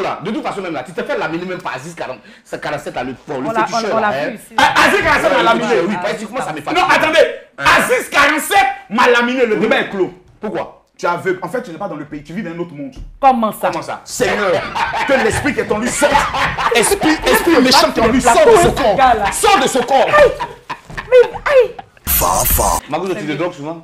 là, de toute façon, même là, tu te fais laminer même pas Aziz 47 à le féticheur. On l'a vu ici. Aziz 47 m'a laminé. Oui, pratiquement, ça me fatigue. Non, attendez. Aziz 47 m'a laminé. Le débat est clos. Pourquoi? Tu es aveugle. En fait, tu n'es pas dans le pays. Tu vis dans un autre monde. Comment ça? Comment ça? Seigneur, que l'esprit qui est en lui sorte. Esprit méchant qui est en lui sort de son corps. Sort de son corps. Mais, aïe! Makuso, tu te drogues souvent?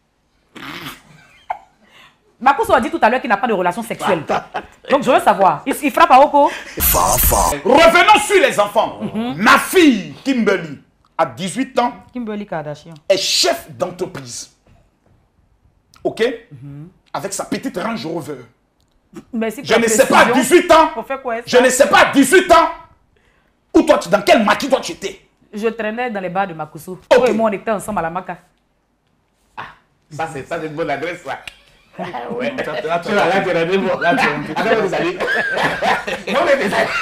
Makuso a dit tout à l'heure qu'il n'a pas de relation sexuelle. Donc je veux savoir. Il frappe à Oko? Revenons sur les enfants. Ma fille, Kimberly, à 18 ans, Kimberly Kardashian est chef d'entreprise. Ok? Avec sa petite Range Rover. Je ne sais pas, à 18 ans. Je ne sais pas, à 18 ans. Où toi, dans quel maquis toi tu étais? Je traînais dans les bars de Makuso. Okay. Toi et moi, on était ensemble à la Maca. Ah, ça c'est une bonne adresse, ça. Ouais. Là, tu es rentré bon. Là, tu es rentré. Des amis. Moi, des amis.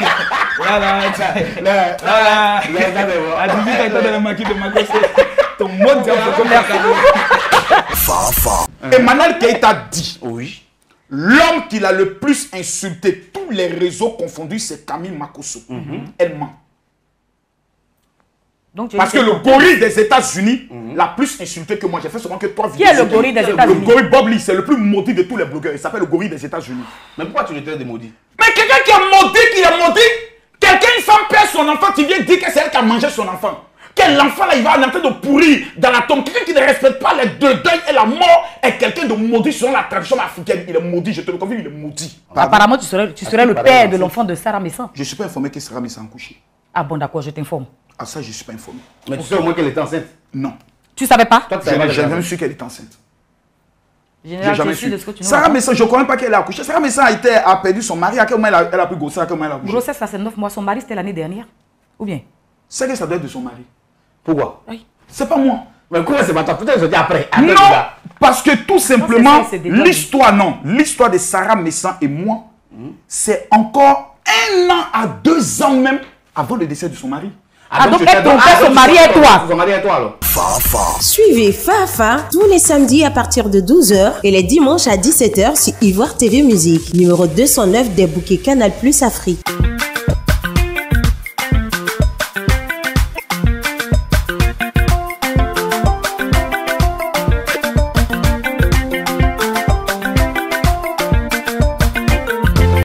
À 18 ans, dans le maquis de Makuso. Ton mode de Emmanuel Keïta dit. Oui. L'homme qu'il a le plus insulté, tous les réseaux confondus, c'est Camille Makosso. Elle ment. Donc, parce que le gorille des États-Unis l'a plus insulté que moi. J'ai fait seulement que 3 vidéos. Qui est le gorille des États-Unis? Le gorille Bob Lee, c'est le plus maudit de tous les blogueurs. Il s'appelle le gorille des États-Unis. Mais pourquoi tu le traites de maudit? Mais quelqu'un qui est maudit, quelqu'un, une femme perd son enfant, tu viens dire que c'est elle qui a mangé son enfant. Quel enfant là, il va en train de pourrir dans la tombe. Quelqu'un qui ne respecte pas les deux deuils et la mort est quelqu'un de maudit selon la tradition africaine. Il est maudit, je te le confirme, il est maudit. Apparemment, tu serais le père de l'enfant de Sarah Messan. Je ne suis pas informé que Sarah Messan a couché. Ah bon, d'accord, je t'informe. Ah ça, je ne suis pas informé. Mais tu sais au moins qu'elle était enceinte? Non. Tu savais pas? Je n'ai jamais su qu'elle était enceinte. J'ai jamais su de ce que tu nous Sarah Messan, je ne connais pas qu'elle a accouché. Sarah Messan a perdu son mari. À quel moment elle a pu grossir? À quel moment elle a accouché? Grossesse, ça c'est 9 mois. Son mari, c'était l'année dernière. Ou bien? C'est que ça doit être de son mari. Pourquoi? Oui. C'est pas moi. Mais pourquoi c'est pas toi? Peut-être que je dis après. Non, parce que tout simplement, l'histoire, l'histoire de Sarah Messan et moi, c'est encore 1 an à 2 ans même avant le décès de son mari. Ah, donc elle trompait son mari et toi. Son mari et toi alors. Suivez Fafa tous les samedis à partir de 12h et les dimanches à 17h sur Ivoire TV Musique, numéro 209 des bouquets Canal Plus Afrique.